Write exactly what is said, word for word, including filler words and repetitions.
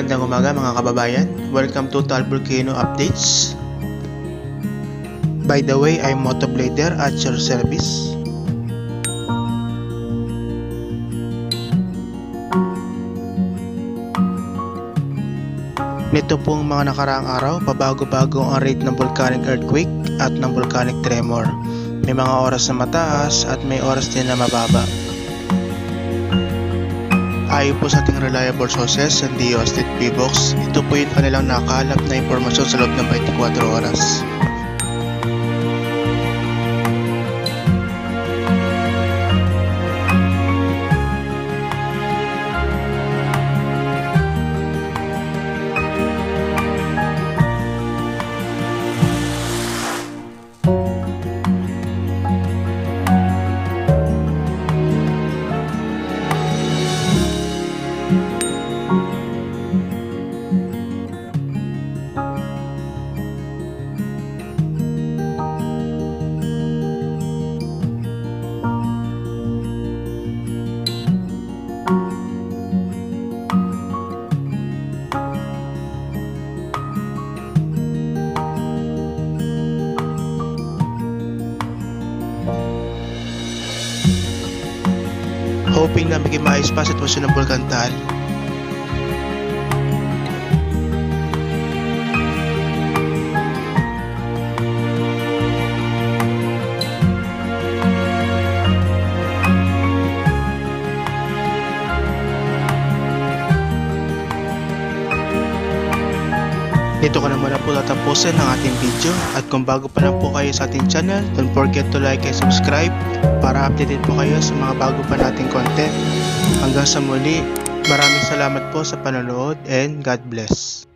Magandang umaga mga kababayan. Welcome to Taal Volcano Updates. By the way, I'm Motoblader at your service. Nito pong mga nakaraang araw, pabago-bago ang rate ng volcanic earthquake at ng volcanic tremor. May mga oras na mataas at may oras din na mababa. Ayon po sa ating reliable sources sa D O State P-Box, ito po yung kanilang nakalap na impormasyon sa loob ng twenty-four oras. Hoping na maging maayos pa sa sitwasyon ng Bulkan Taal. Dito ko na muna po tatapusin ang ating video, at kung bago pa lang po kayo sa ating channel, don't forget to like and subscribe para updated po kayo sa mga bago pa nating content. Hanggang sa muli, maraming salamat po sa panonood and God bless.